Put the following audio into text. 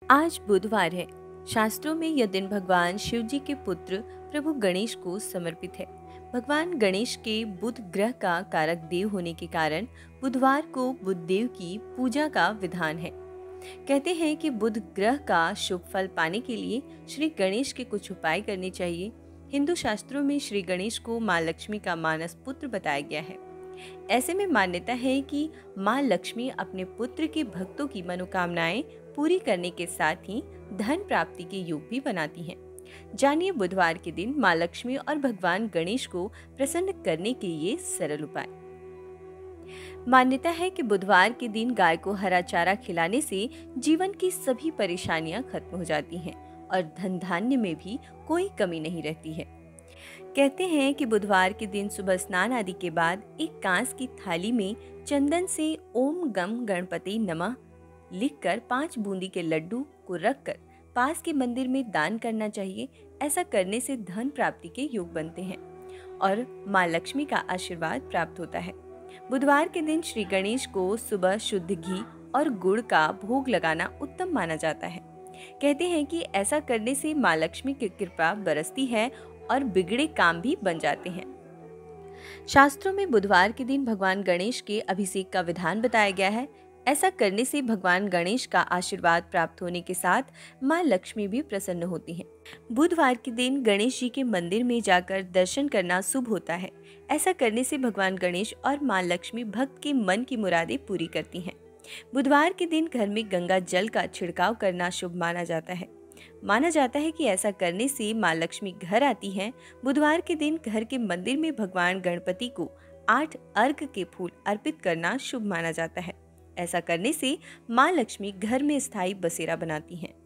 आज बुधवार है। शास्त्रों में यह दिन भगवान शिव जी के पुत्र प्रभु गणेश को समर्पित है। भगवान गणेश के बुध ग्रह का कारक देव होने के कारण बुधवार को बुध देव की पूजा का विधान है। कहते हैं कि बुध ग्रह का शुभ फल पाने के लिए श्री गणेश के कुछ उपाय करने चाहिए। हिंदू शास्त्रों में श्री गणेश को माँ लक्ष्मी का मानस पुत्र बताया गया है। ऐसे में मान्यता है कि माँ लक्ष्मी अपने पुत्र के भक्तों की मनोकामनाएं पूरी करने के साथ ही धन प्राप्ति के योग भी बनाती हैं। जानिए बुधवार के दिन माँ लक्ष्मी और भगवान गणेश को प्रसन्न करने के ये सरल उपाय। मान्यता है कि बुधवार के दिन गाय को हरा चारा खिलाने से जीवन की सभी परेशानियां खत्म हो जाती हैं और धन धान्य में भी कोई कमी नहीं रहती है। कहते हैं कि बुधवार के दिन सुबह स्नान आदि के बाद एक कांस की थाली में चंदन से ओम गम गणपति नमः लिखकर 5 बूंदी के लड्डू को रखकर पास के मंदिर में दान करना चाहिए। ऐसा करने से धन प्राप्ति के योग बनते हैं और माँ लक्ष्मी का आशीर्वाद प्राप्त होता है। बुधवार के दिन श्री गणेश को सुबह शुद्ध घी और गुड़ का भोग लगाना उत्तम माना जाता है। कहते हैं कि ऐसा करने से माँ लक्ष्मी की कृपा बरसती है और बिगड़े काम भी बन जाते हैं। शास्त्रों में बुधवार के दिन भगवान गणेश के अभिषेक का विधान बताया गया है। ऐसा करने से भगवान गणेश का आशीर्वाद प्राप्त होने के साथ माँ लक्ष्मी भी प्रसन्न होती हैं। बुधवार के दिन गणेश जी के मंदिर में जाकर दर्शन करना शुभ होता है। ऐसा करने से भगवान गणेश और माँ लक्ष्मी भक्त के मन की मुरादें पूरी करती हैं। बुधवार के दिन घर में गंगा जल का छिड़काव करना शुभ माना जाता है। माना जाता है कि ऐसा करने से माँ लक्ष्मी घर आती हैं। बुधवार के दिन घर के मंदिर में भगवान गणपति को 8 अर्घ के फूल अर्पित करना शुभ माना जाता है। ऐसा करने से माँ लक्ष्मी घर में स्थायी बसेरा बनाती हैं।